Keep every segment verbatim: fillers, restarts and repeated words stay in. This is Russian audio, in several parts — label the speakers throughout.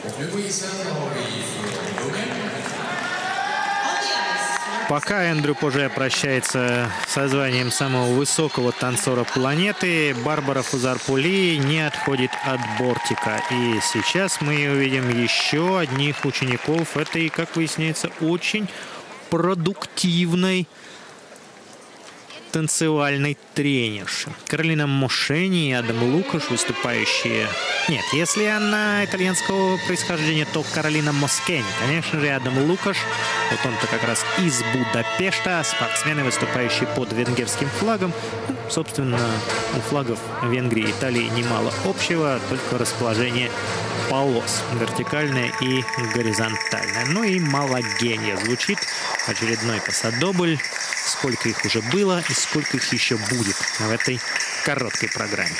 Speaker 1: Пока Эндрю Поже прощается со званием самого высокого танцора планеты, Барбара Фузар-Пули не отходит от бортика. И сейчас мы увидим еще одних учеников этой, как выясняется, очень продуктивной танцевальной тренерши. Каролина Мошени и Адам Лукаш, выступающие... Нет, если она итальянского происхождения, то Каролина Москени. Конечно же, Адам Лукаш. Вот он-то как раз из Будапешта. Спортсмены, выступающие под венгерским флагом. Ну, собственно, у флагов Венгрии и Италии немало общего, только расположение полос. Вертикальное и горизонтальное. Ну и Малагенья звучит. Очередной пасадобль. Сколько их уже было и сколько их еще будет в этой короткой программе.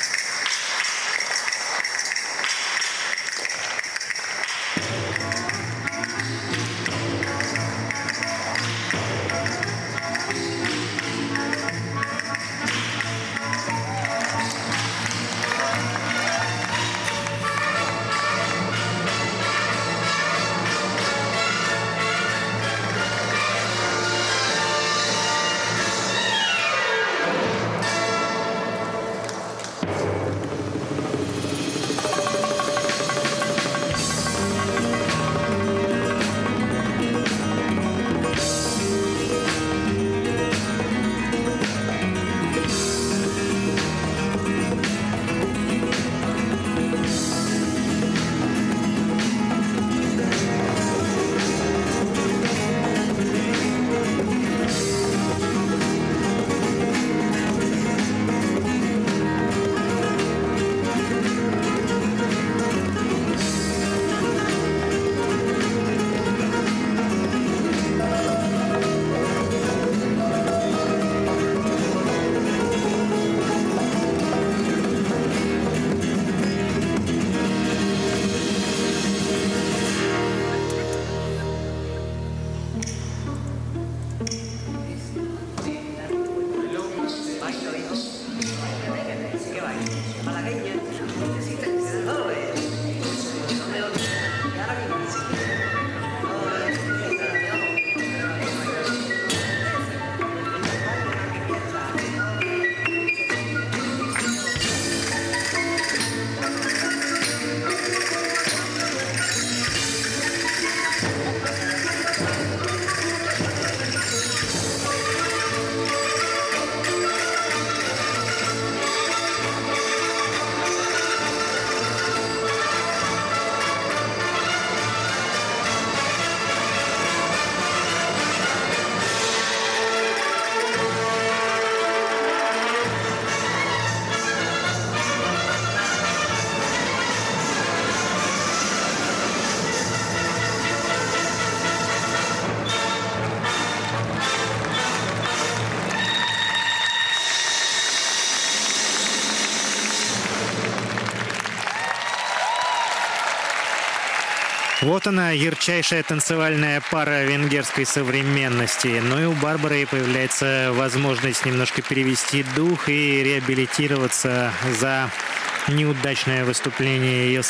Speaker 1: Вот она, ярчайшая танцевальная пара венгерской современности. Ну и у Барбары появляется возможность немножко перевести дух и реабилитироваться за неудачное выступление ее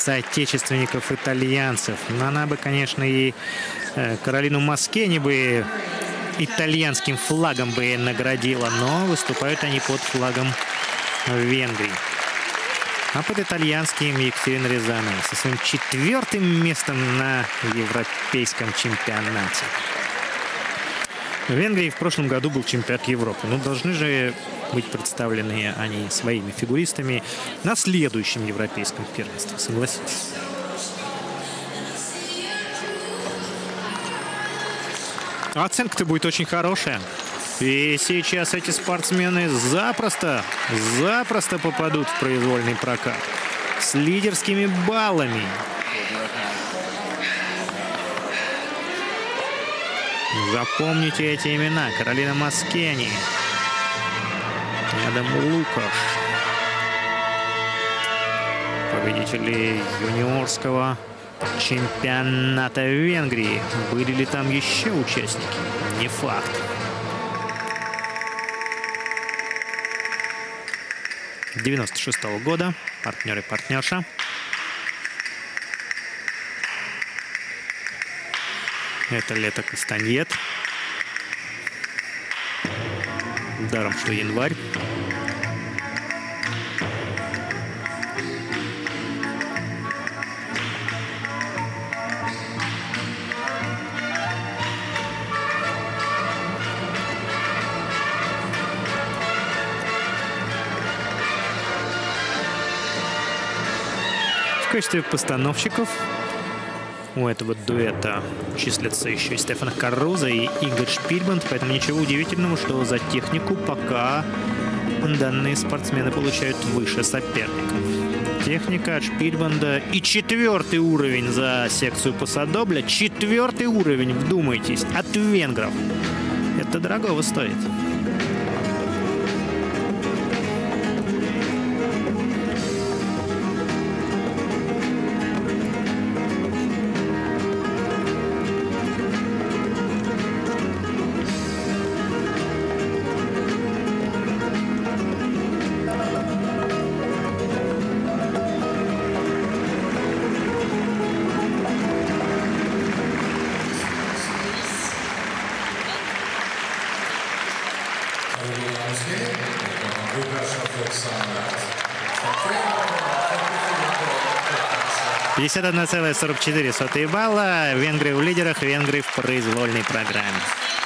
Speaker 1: соотечественников-итальянцев. Но она бы, конечно, и Каролину Москени бы итальянским флагом бы наградила, но выступают они под флагом Венгрии. А под итальянским Екатерина Рязанова со своим четвертым местом на европейском чемпионате. В Венгрии в прошлом году был чемпионат Европы. Ну, должны же быть представлены они своими фигуристами на следующем европейском первенстве, согласитесь. Оценка-то будет очень хорошая. И сейчас эти спортсмены запросто, запросто попадут в произвольный прокат с лидерскими баллами. Запомните эти имена. Каролина Москени, Адам Лукаш, победители юниорского чемпионата Венгрии. Были ли там еще участники? Не факт. девяносто шестого года. Партнер и партнерша. Это лето Кастаньет. Даром, что январь. В качестве постановщиков у этого дуэта числятся еще и Стефано Карузо и Игорь Шпильбанд, поэтому ничего удивительного, что за технику пока данные спортсмены получают выше соперников. Техника от Шпильбанда и четвертый уровень за секцию пасадобля. Четвертый уровень, вдумайтесь, от венгров. Это дорогого стоит. пятьдесят один целых сорок четыре сотых балла. Венгры в лидерах, венгры в произвольной программе.